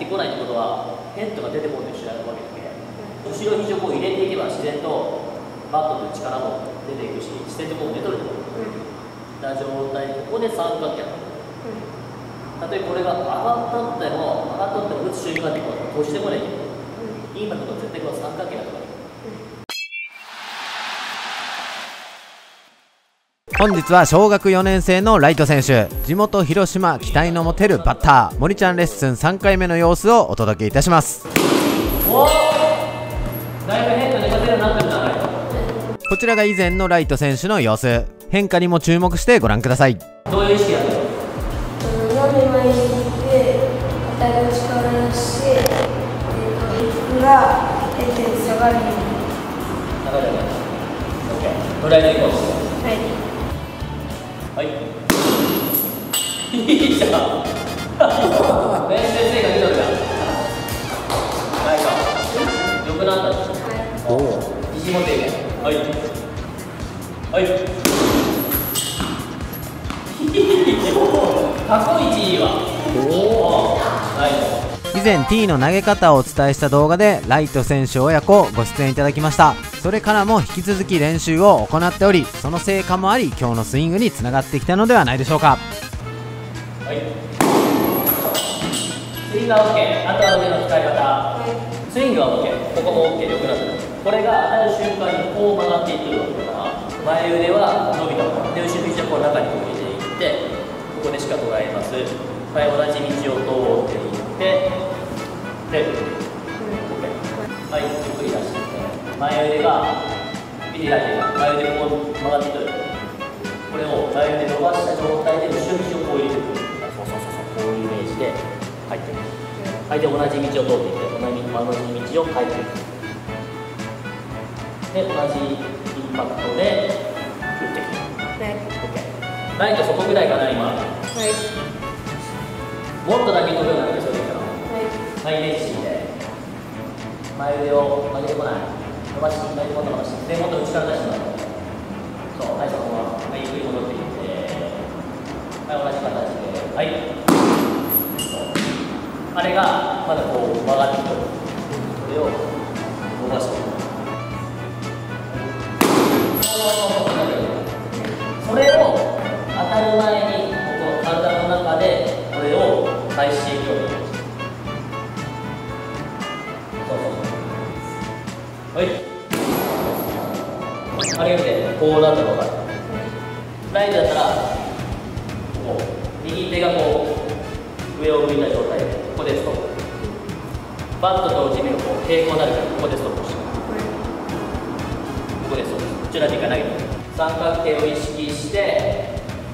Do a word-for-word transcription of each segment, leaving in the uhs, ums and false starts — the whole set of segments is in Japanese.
こないってことはヘッドが出てこないと一緒になるわけで、後ろ肘をこう入れていけば自然とバットの力も出ていくし、自然とこう出とるとな状態で、ここで三角形やった。例えばこれが上がったっても上がったっても打つ瞬間でこう閉じてこないけど、インパクトが絶対こう三角形だとか。 本日は小学よねん生のライト選手、地元広島期待の持てるバッター森ちゃんレッスンさんかいめの様子をお届けいたします。 おお、だいぶ変化で勝てるようになってるじゃない。 こちらが以前のライト選手の様子、変化にも注目してご覧ください。 どういう意識やったの？ 斜め前に引いて当たる力出して、えー、とヒップが出て下がるように。 下がるよね。オッケー。とりあえず行こう。 はい。 はい。いいじゃん。練習成果出とるやん。ないか。良くなったでしょ。おお。自信持っていけ。はい。はい。過去一いいわ。おお。はい。 以前 T の投げ方をお伝えした動画でライト選手親子ご出演いただきました。それからも引き続き練習を行っており、その成果もあり今日のスイングにつながってきたのではないでしょうか。 はい、スイングは OK。 あとは腕の使い方、はい、スイングは OK。 ここも OK でよくなってる。これが当たる瞬間にこう曲がっていってるわけだから、前腕は伸びたままで後ろ肘はこう中に向けていって、ここでしか捉えます。はい、同じ道を通っていってで、うん、OK。 はい、ゆっくり出していって、前腕が見ていただいて、前腕こう曲がってくる。これを前腕伸ばした状態で後ろ肘をこう入れてくる。そうそうそうそう、こういうイメージで入ってくる。はい、で同じ道を通っていって、同じ同じ道を変えていく。で、同じインパクトで打っていく。はい、OK。ライトそこぐらいかな、今。はい。もっとだけ飛ぶようになってそうですから。はい。はい、イメージしてみて。前腕を曲げてこない。伸ばして、左手もっと伸ばして。で、もっと内から出してもらう。そう、はい、そのまま。はい、ゆっくり戻っていって。はい、同じ形で。はい。あれが、まだこう曲がってくる。これを伸ばしていく。それを当たる前に、ここ体の中で、これを返していくように。そうそうそう。はい。あれ見て、こうなったら分かる。ライトだったら、こう、右手がこう、上を向いた状態で、ここでストップ。バットと地面がこう平行になるから、ここでストップして。ここでストップ。こちらに行かないで。三角形を意識して、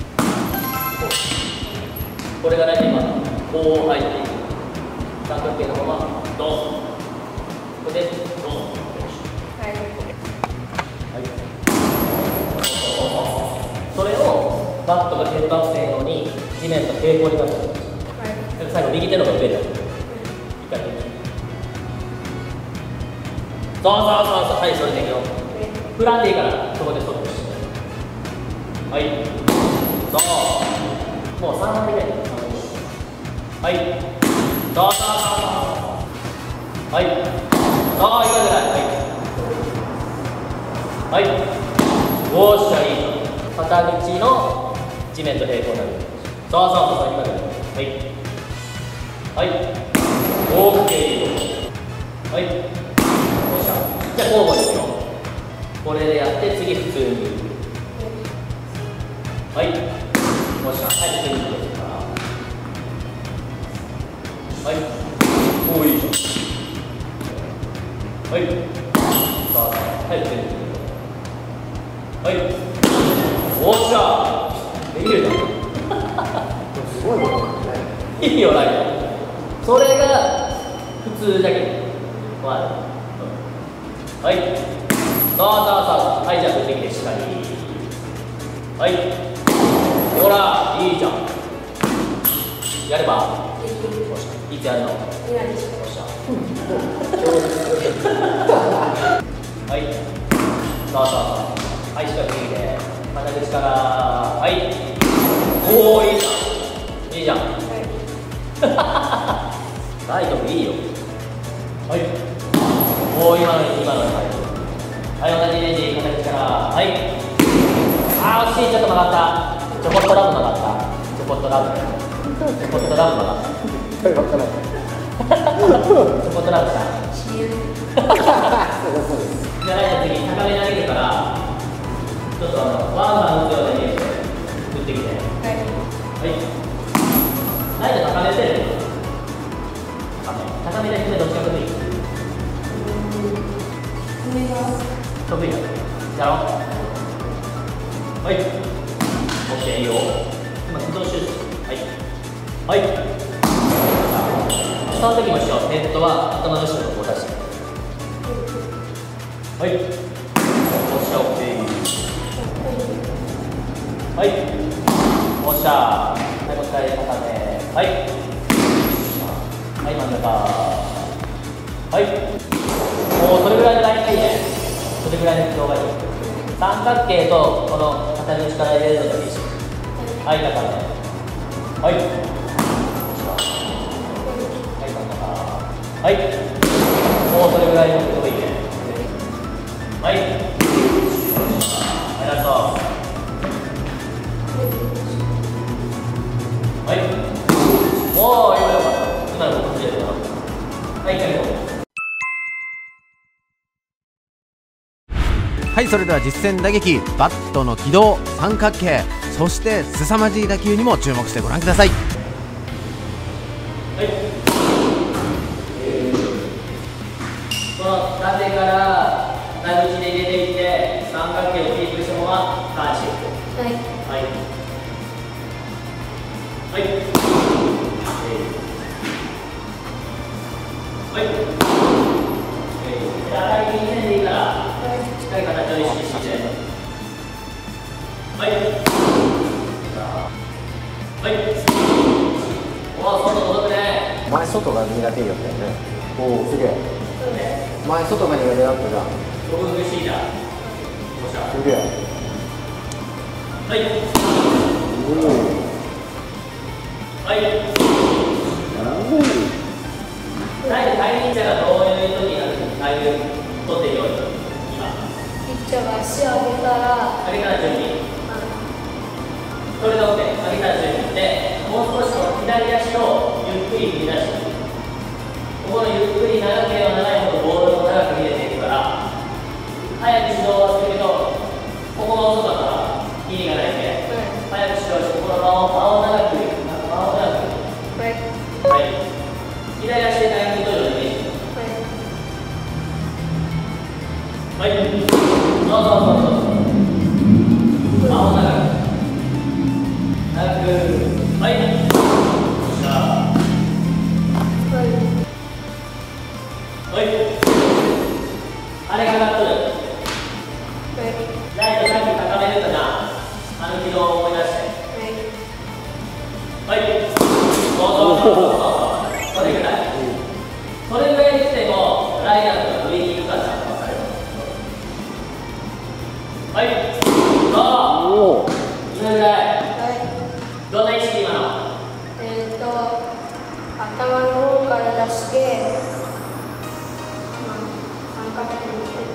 これが大体今、こう入っていく。三角形のまま、ドン。ここで、ドン。はい。それをバットがヘッドアップせんように地面と平行になっちゃう。はい、最後右手の方が上だよ。一回。そうそうそうそう、はい、それでいくよ。振らんでいいからそこでストップして。はい。そう。もうさんばんめぐらい。はい。そうそうそうそう。はい。そう、今ぐらい。はい。はい。おーしゃ、いい。片道の地面と平行になる。そうそうそうそう、今ぐらい。はい。はい。オーケー。はい。よっしゃ。じゃあ交互ですよ。これでやって次普通に。はい。よっしゃ。はい、普通にいきますから。はい。おー、いいじゃん。はい。さあ、はい、普通に。はい。おっしゃ。できるじゃん。すごいね。いいよ、ライト。それが普通だけど。はい。そうそうそうそう。はい、じゃあ、できてしっかり。はい。ほら、いいじゃん。やれば。いつやるの？今です。よっしゃ。はい。そうそうそう。はい、しっかり右で。肩口から。はい。おお、いいじゃん。いいじゃん。はい。 ライトもいいよ。はい。おお、今の今のはい。はい、同じレンジ形から、はい。あー、惜しい、ちょっと曲がった。ちょこっとラブ曲がった。ちょこっとラブ。ちょこっとラブ曲がった。ちょこっとラブした。じゃあ、ライト次、高めに投げるから、ちょっとあの、ワンバン打つようなイメージで打ってきて。はい。はい。ライト高めてる。高めで低めどっちが得意？得意だ。やろう。はい。オッケー、いいよ。今、駆動手術。はい。はい。その時もしよう。ヘッドは頭の後ろにこう出して。はい。おっしゃ、オッケー。はい。おっしゃ。はい、もう一回固め。はい。はい、真ん中。はい。もうそれぐらいのラインがいいね。それぐらいの軌道がいい。三角形とこの肩の力入れるのがいいし。はい、固め。はい。はい、真ん中。はい。もうそれぐらいの軌道がいいね。はい。はい、ラスト。はい。おー、今よかった。今のこっちで。はい、 はい、それでは実践打撃、バットの軌道、三角形、そして凄まじい打球にも注目してご覧ください。 はい。この縦から内打ちで入れていって三角形をキープしたままターンしていく。はい。はい。はい。はい。当たり気にせんでいいから、しっかり形を意識して。はい。はい。おお、外届くね。 前外が苦手よったよね。おお、すげえ。前外が苦手だったじゃん。 僕嬉しいな。 すげえ。 はい。 おお。はい。おお。タイミングがどういう時になるのか、ああいう取っていいように。今。 ピッチャーが足を上げたら。 上げたら準備。それで OK。上げたら準備。で、もう少しこの左足をゆっくり振り出して。ここのゆっくり長ければ長いほどボールも長く見えていくから、早く指導はするけど、ここが遅かったら意味がないんで、早く指導して、この場を場を長く振る。場を長く振る。はい。左足でタイミング取るようなイメージ。はい。はい。そうそうそうそう。場を長く。長く。はい。じゃあ。はい。はい。あれかかっとる。ライトさっき高めるかな。あの軌道を思い出して。はい。そうそうそうそう。それぐらい。それぐらいにしても、ライナーとか上に行くかちゃんと分かる。はい。そう。今ぐらい。どんな意識今の？ えっと、頭の方から出して、三角形にして。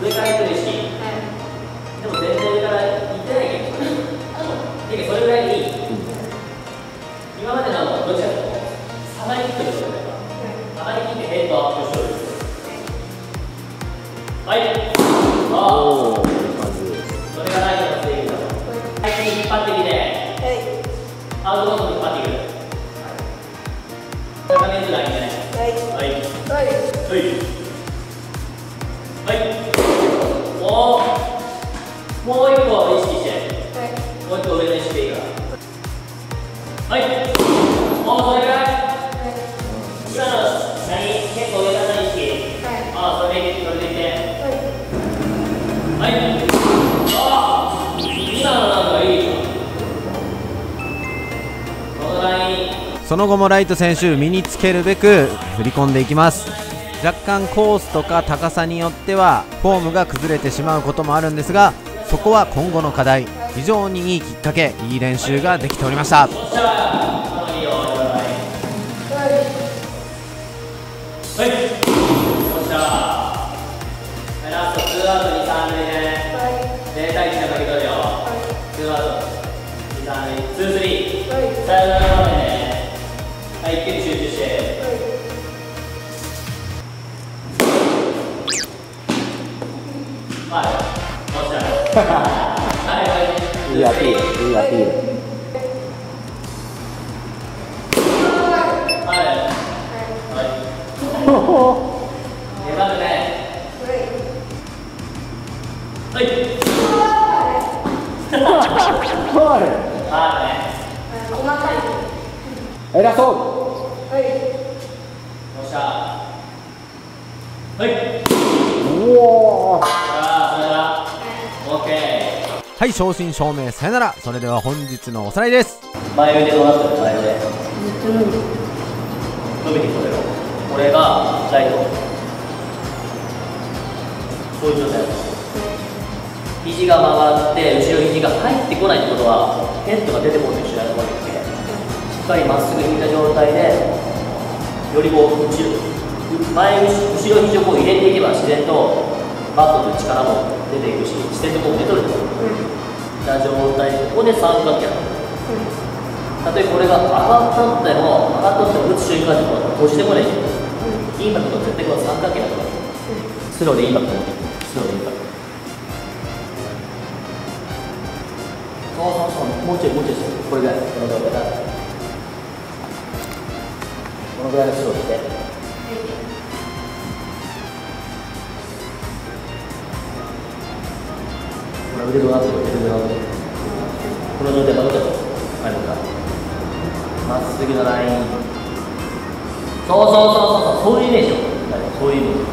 上から行く意識。 はい。 でも全然上から行ってないけど。だけどそれぐらいでいい。今までのどっちかというと、下がりきってる状態だ。下がりきってヘッドアップしておる。はい。ああ。それがライトのスイングだ。はい、引っ張ってきて。はい。アウトコースに引っ張っていく。高めづらいね。はい。はい。はい。はい。はい。もう、もう一個意識して。はい。もう一個上の意識でいいから。はい。もうそれぐらい。今の何結構上からの意識。はい。ああ、それでいって、それでいって。はい。はい。ああ、今のなんかいいよ。このライン。 その後もライト選手身につけるべく振り込んでいきます。若干コースとか高さによってはフォームが崩れてしまうこともあるんですが、そこは今後の課題。非常にいいきっかけ、いい練習ができておりました。 ははい、よっしゃー。ラストツーアウトに、さん塁ね。ぜんたいいちのかけ取るよ。ツーアウトに、さん塁、ツースリー。サヨナラ場面ね。はい、一球に集中して。はい、よっしゃー。はいはい。 いいアピール、いいアピール。 はい。はい。粘るね。はい。 ファウル。 あーね。 偉そう。 よっしゃー。はい。 うおー。 さあ、それでは。オッケー。 はい、正真正銘さよなら。それでは本日のおさらいです。 前腕どうなってる？前腕。伸びてきたよ。これがライト。こういう状態です。肘が曲がって後ろ肘が入ってこないってことはヘッドが出てこないと一緒になるわけで、しっかりまっすぐ引いた状態でよりこう後ろ前後ろ肘をこう入れていけば自然とバットの力も出ていくし自然とこう受け取るな状態で、ここで三角形なの。たとえこれが上がったっても上がったっても打つ瞬間にこう閉じてこないけど、インパクト絶対この三角形なの。スローでインパクト持ってスローでインパクト。そうそうそう、もうちょいもうちょいですこれぐらい、このぐらいだこのぐらいのスローして、この腕どうなってる腕どうなってるこの状態またちょっと前のかまっすぐのライン、そうそうそうそうそういうイメージよ、そういうイメージ。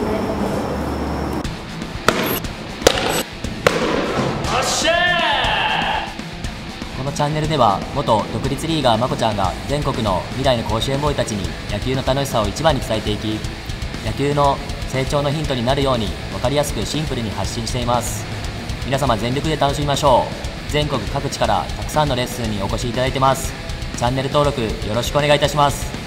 このチャンネルでは元独立リーガーまこちゃんが全国の未来の甲子園ボーイたちに野球の楽しさを一番に伝えていき、野球の成長のヒントになるように分かりやすくシンプルに発信しています。皆様全力で楽しみましょう。全国各地からたくさんのレッスンにお越しいただいてます。チャンネル登録よろしくお願いいたします。